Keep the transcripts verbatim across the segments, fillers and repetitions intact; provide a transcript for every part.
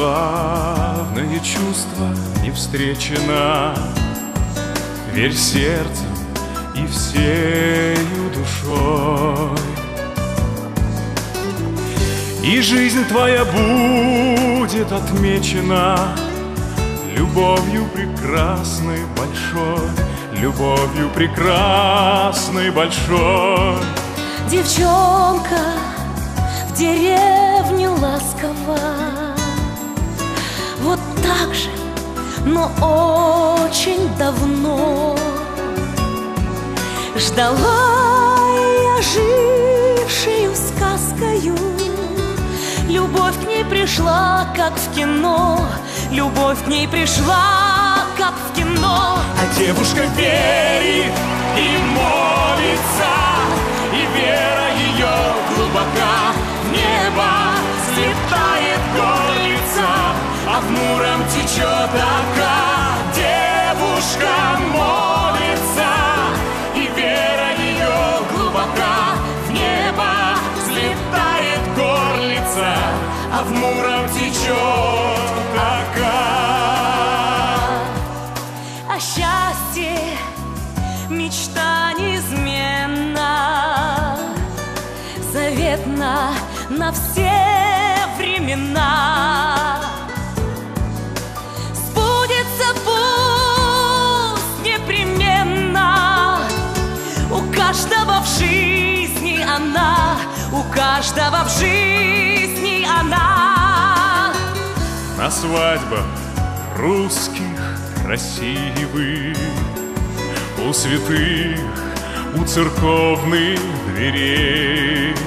Славное чувство не встречено. Верь сердцем и всею душой, и жизнь твоя будет отмечена любовью прекрасной большой, любовью прекрасной большой. Девчонка в деревне ласкова, вот так же, но очень давно ждала я жившую сказкою. Любовь к ней пришла, как в кино, любовь к ней пришла, как в кино. А девушка верит и молится, и вера ее глубока в небо взлетает горлица, а в Муром течет ока. Девушка молится, и вера ее глубока в небо взлетает горлица, а в Муром течет ока. О счастье мечта неизменна, заветна на все времена. Сбудется пусть непременно, у каждого в жизни она, у каждого в жизни она. На свадьбах русских красивых, у святых, у церковных дверей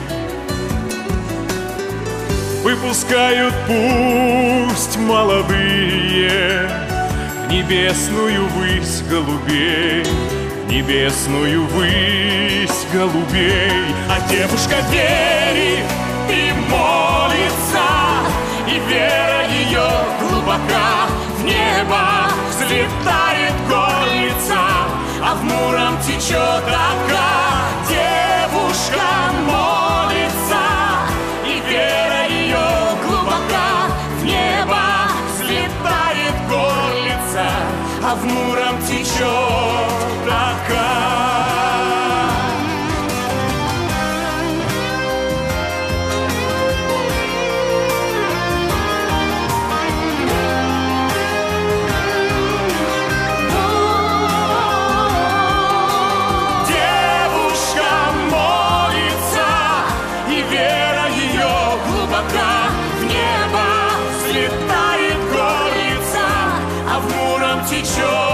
выпускают пусть молодые в небесную высь голубей, в небесную высь голубей. А девушка верит и молится, и вера ее глубока в небо взлетает горлица, а в Муром течет ока. Девушка молится, и вера ее глубока в небо взлетает горлица, а в Муром течет ока. В небо взлетает горлица, а в Муром течет